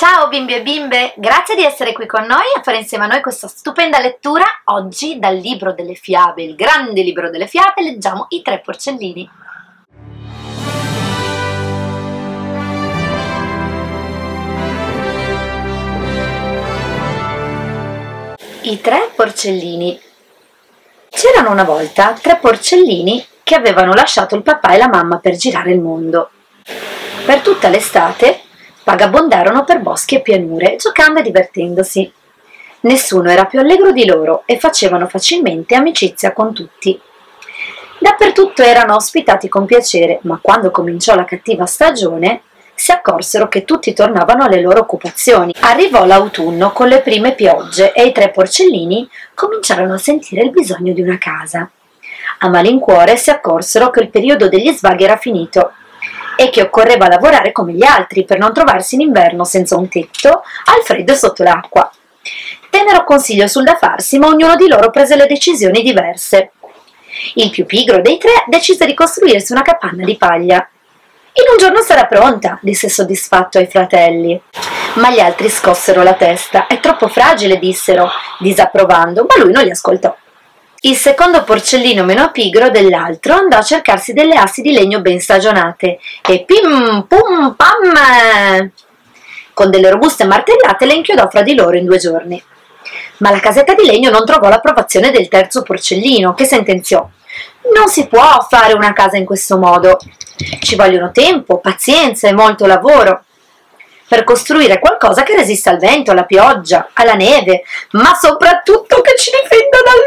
Ciao bimbi e bimbe, grazie di essere qui con noi a fare insieme a noi questa stupenda lettura. Oggi dal libro delle fiabe, il grande libro delle fiabe, leggiamo I tre porcellini. I tre porcellini. C'erano una volta tre porcellini che avevano lasciato il papà e la mamma per girare il mondo. Per tutta l'estate vagabondarono per boschi e pianure, giocando e divertendosi. Nessuno era più allegro di loro e facevano facilmente amicizia con tutti. Dappertutto erano ospitati con piacere, ma quando cominciò la cattiva stagione, si accorsero che tutti tornavano alle loro occupazioni. Arrivò l'autunno con le prime piogge e i tre porcellini cominciarono a sentire il bisogno di una casa. A malincuore si accorsero che il periodo degli svaghi era finito e che occorreva lavorare come gli altri per non trovarsi in inverno senza un tetto, al freddo e sotto l'acqua. Tennero consiglio sul da farsi, ma ognuno di loro prese le decisioni diverse. Il più pigro dei tre decise di costruirsi una capanna di paglia. «In un giorno sarà pronta», disse soddisfatto ai fratelli. Ma gli altri scossero la testa. «È troppo fragile», dissero, disapprovando, ma lui non li ascoltò. Il secondo porcellino meno pigro dell'altro andò a cercarsi delle assi di legno ben stagionate e pim pum pam! Con delle robuste martellate le inchiodò fra di loro in 2 giorni. Ma la casetta di legno non trovò l'approvazione del terzo porcellino, che sentenziò: «Non si può fare una casa in questo modo. Ci vogliono tempo, pazienza e molto lavoro per costruire qualcosa che resista al vento, alla pioggia, alla neve, ma soprattutto che ci difenda dal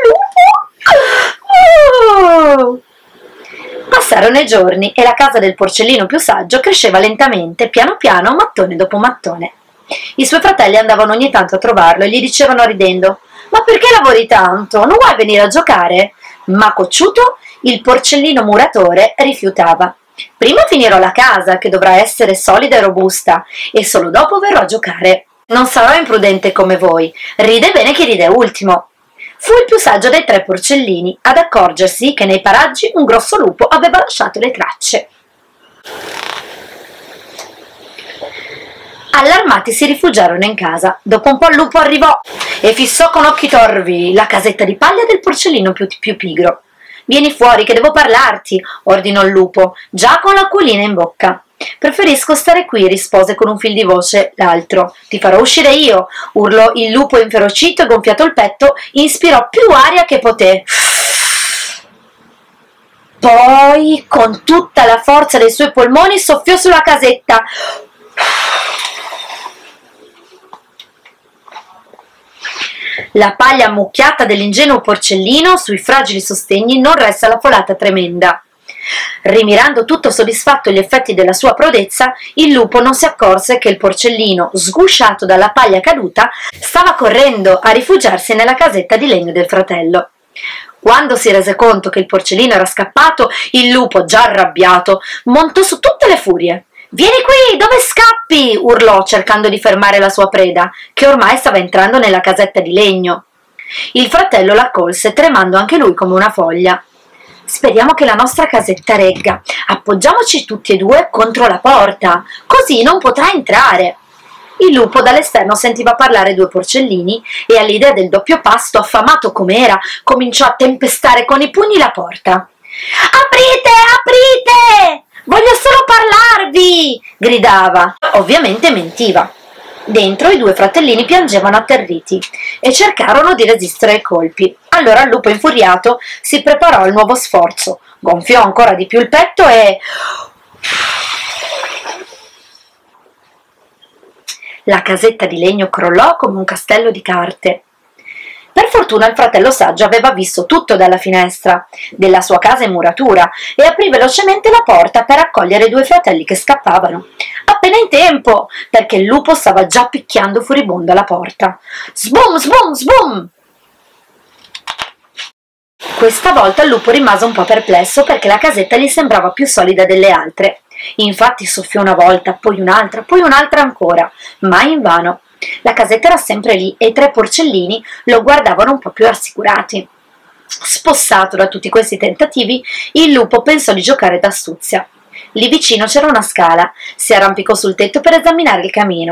lupo». Oh! Passarono i giorni e la casa del porcellino più saggio cresceva lentamente, piano piano, mattone dopo mattone. I suoi fratelli andavano ogni tanto a trovarlo e gli dicevano ridendo: «Ma perché lavori tanto? Non vuoi venire a giocare?» Ma cocciuto, il porcellino muratore rifiutava. «Prima finirò la casa, che dovrà essere solida e robusta, e solo dopo verrò a giocare. Non sarò imprudente come voi. Ride bene chi ride ultimo». Fu il più saggio dei tre porcellini ad accorgersi che nei paraggi un grosso lupo aveva lasciato le tracce. Allarmati si rifugiarono in casa. Dopo un po' il lupo arrivò e fissò con occhi torvi la casetta di paglia del porcellino più pigro. «Vieni fuori che devo parlarti», ordinò il lupo, già con l'acquolina in bocca. «Preferisco stare qui», rispose con un fil di voce l'altro. «Ti farò uscire io», urlò il lupo inferocito e gonfiato il petto, inspirò più aria che poté. Poi, con tutta la forza dei suoi polmoni, soffiò sulla casetta. La paglia ammucchiata dell'ingenuo porcellino sui fragili sostegni non resse alla folata tremenda. Rimirando tutto soddisfatto gli effetti della sua prodezza, il lupo non si accorse che il porcellino, sgusciato dalla paglia caduta, stava correndo a rifugiarsi nella casetta di legno del fratello. Quando si rese conto che il porcellino era scappato, il lupo, già arrabbiato, montò su tutte le furie. «Vieni qui, dove scappi?» urlò, cercando di fermare la sua preda, che ormai stava entrando nella casetta di legno. Il fratello l'accolse, tremando anche lui come una foglia. «Speriamo che la nostra casetta regga. Appoggiamoci tutti e due contro la porta, così non potrà entrare». Il lupo dall'esterno sentiva parlare 2 porcellini e all'idea del doppio pasto, affamato com'era, cominciò a tempestare con i pugni la porta. «Aprite, aprite! Voglio solo parlarvi!» gridava. Ovviamente mentiva. Dentro i 2 fratellini piangevano atterriti e cercarono di resistere ai colpi. Allora il lupo infuriato si preparò al nuovo sforzo, gonfiò ancora di più il petto e... la casetta di legno crollò come un castello di carte. Per fortuna il fratello saggio aveva visto tutto dalla finestra della sua casa in muratura e aprì velocemente la porta per accogliere i 2 fratelli che scappavano. Appena in tempo, perché il lupo stava già picchiando furibondo alla porta. Sbum, sbum, sbum! Questa volta il lupo rimase un po' perplesso perché la casetta gli sembrava più solida delle altre. Infatti soffiò una volta, poi un'altra ancora, ma invano. La casetta era sempre lì e i 3 porcellini lo guardavano un po' più rassicurati. Spossato da tutti questi tentativi, il lupo pensò di giocare d'astuzia. Lì vicino c'era una scala, si arrampicò sul tetto per esaminare il camino.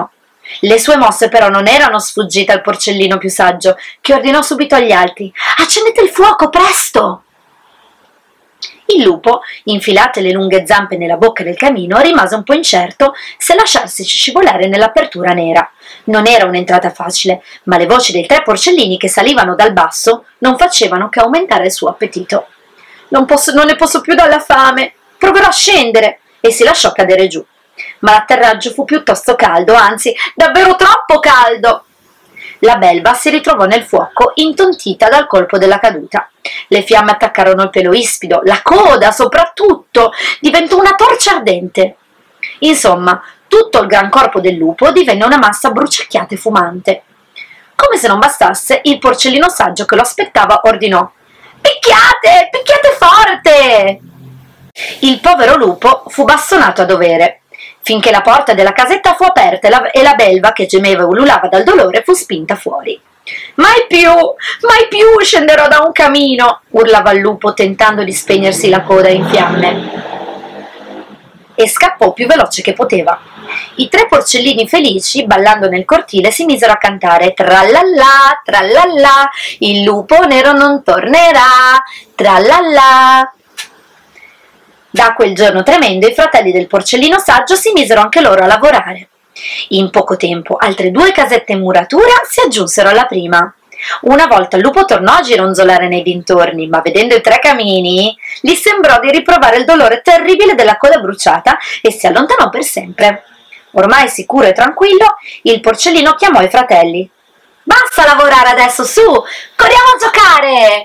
Le sue mosse però non erano sfuggite al porcellino più saggio, che ordinò subito agli altri: «Accendete il fuoco, presto!» Il lupo, infilate le lunghe zampe nella bocca del camino, rimase un po' incerto se lasciarsi scivolare nell'apertura nera. Non era un'entrata facile, ma le voci dei 3 porcellini che salivano dal basso non facevano che aumentare il suo appetito. Non ne posso più dalla fame, proverò a scendere, e si lasciò cadere giù. Ma l'atterraggio fu piuttosto caldo, anzi, davvero troppo caldo. La belva si ritrovò nel fuoco, intontita dal colpo della caduta. Le fiamme attaccarono il pelo ispido, la coda soprattutto, diventò una torcia ardente. Insomma, tutto il gran corpo del lupo divenne una massa bruciacchiata e fumante. Come se non bastasse, il porcellino saggio che lo aspettava ordinò: «Picchiate! Picchiate forte!» Il povero lupo fu bastonato a dovere, finché la porta della casetta fu aperta e la belva, che gemeva e ululava dal dolore, fu spinta fuori. Mai più scenderò da un camino!» urlava il lupo, tentando di spegnersi la coda in fiamme. E scappò più veloce che poteva. I 3 porcellini felici, ballando nel cortile, si misero a cantare: «Trallallà, trallallà, il lupo nero non tornerà, trallallà». Da quel giorno tremendo i fratelli del porcellino saggio si misero anche loro a lavorare. In poco tempo altre 2 casette in muratura si aggiunsero alla prima. Una volta il lupo tornò a gironzolare nei dintorni, ma vedendo i 3 camini gli sembrò di riprovare il dolore terribile della coda bruciata e si allontanò per sempre. Ormai sicuro e tranquillo, il porcellino chiamò i fratelli. «Basta lavorare adesso, su! Corriamo a giocare!»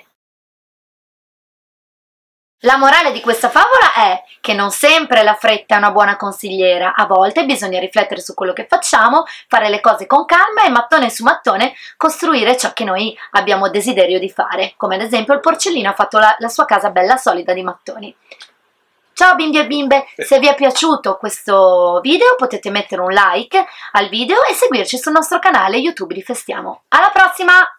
La morale di questa favola è che non sempre la fretta è una buona consigliera, a volte bisogna riflettere su quello che facciamo, fare le cose con calma e mattone su mattone costruire ciò che noi abbiamo desiderio di fare, come ad esempio il porcellino ha fatto la sua casa bella solida di mattoni. Ciao bimbi e bimbe, se vi è piaciuto questo video potete mettere un like al video e seguirci sul nostro canale YouTube di Festiamo. Alla prossima!